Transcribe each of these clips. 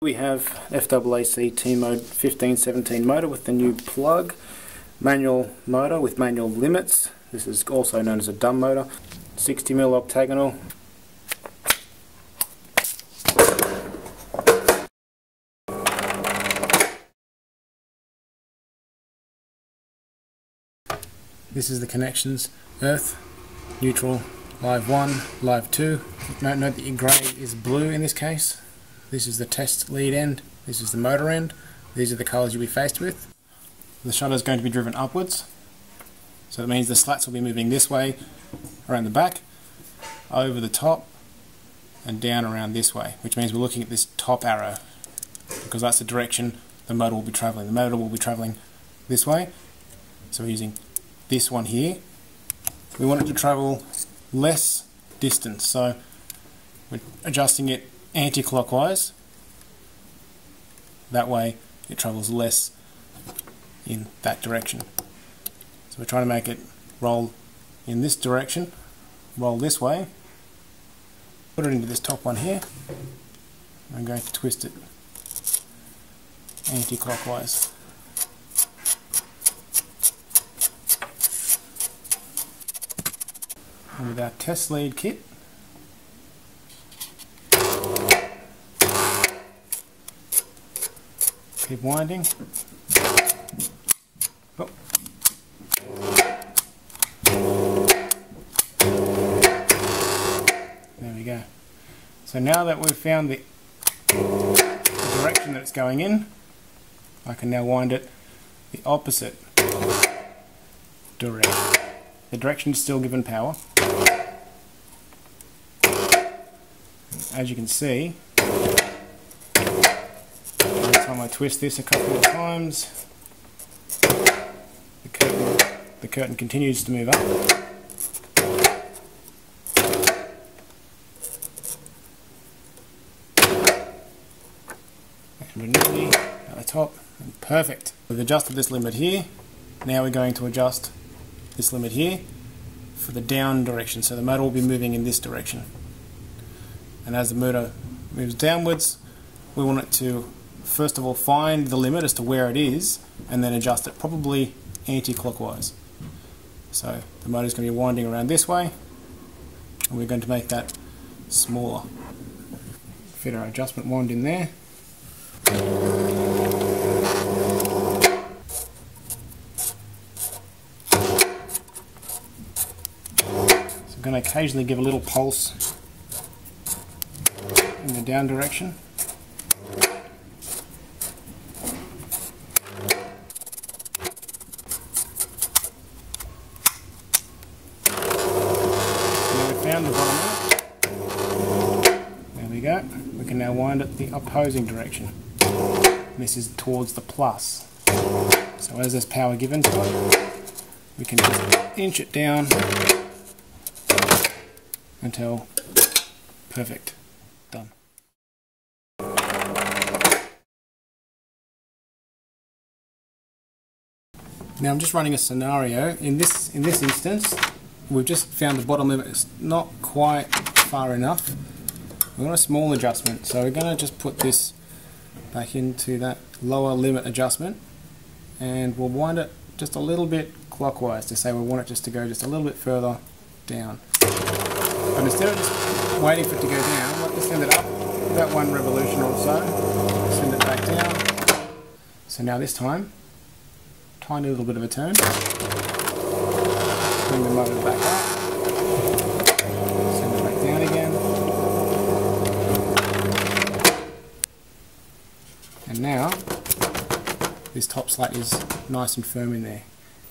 We have FAAC T-Mode 1517 motor with the new plug, manual motor with manual limits. This is also known as a dumb motor, 60mm octagonal. This is the connections: earth, neutral, live 1, live 2. Note that your grey is blue in this case. This is the test lead end, this is the motor end. These are the colours you'll be faced with. The shutter is going to be driven upwards, so that means the slats will be moving this way around the back, over the top, and down around this way, which means we're looking at this top arrow, because that's the direction the motor will be travelling. The motor will be travelling this way, so we're using this one here. We want it to travel less distance, so we're adjusting it anti-clockwise. That way it travels less in that direction. So we're trying to make it roll in this direction, roll this way, put it into this top one here. I'm going to twist it anti-clockwise. And with our test lead kit, keep winding. Oh. There we go. So now that we've found the direction that it's going in, I can now wind it the opposite direction. The direction is still given power. As you can see, every time I twist this a couple of times, the curtain continues to move up. And we're nearly at the top, and perfect. We've adjusted this limit here. Now we're going to adjust this limit here for the down direction, so the motor will be moving in this direction. And as the motor moves downwards, we want it to first of all find the limit as to where it is, and then adjust it, probably anti-clockwise. So the motor is going to be winding around this way, and we're going to make that smaller. Fit our adjustment wand in there. So I'm going to occasionally give a little pulse in the down direction. Now we found the bottom out. There we go. We can now wind it the opposing direction. This is towards the plus. So as there's power given to it, we can just inch it down until perfect. Done. Now I'm just running a scenario. In this instance, we've just found the bottom limit is not quite far enough. We want a small adjustment, so we're going to just put this back into that lower limit adjustment, and we'll wind it just a little bit clockwise to say we want it just to go just a little bit further down. But instead of just waiting for it to go down, let's send it up about 1 revolution or so, send it back down. So now this time, tiny little bit of a turn, bring the motor back up, send it back down again, and now this top slat is nice and firm in there.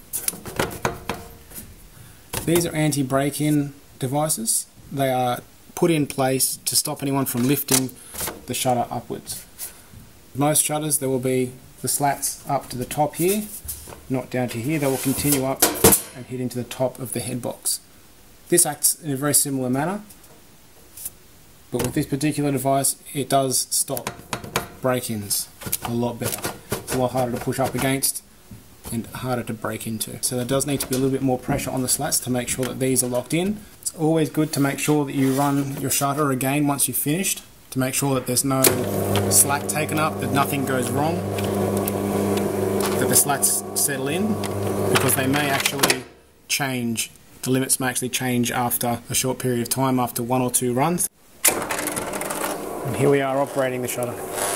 These are anti-break-in devices. They are put in place to stop anyone from lifting the shutter upwards. Most shutters, there will be the slats up to the top here, not down to here. They will continue up and hit into the top of the head box. This acts in a very similar manner, but with this particular device it does stop break-ins a lot better. It's a lot harder to push up against and harder to break into. So there does need to be a little bit more pressure on the slats to make sure that these are locked in. It's always good to make sure that you run your shutter again once you've finished, to make sure that there's no slack taken up, that nothing goes wrong, that the slats settle in, because they may actually change. The limits may actually change after a short period of time, after 1 or 2 runs. And here we are operating the shutter.